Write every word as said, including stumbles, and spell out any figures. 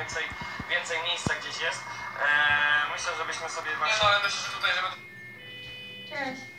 więcej, więcej miejsca gdzieś jest. Eee, myślę, żebyśmy sobie właśnie... Nie no, ale myślę, że tutaj, żeby... Cześć.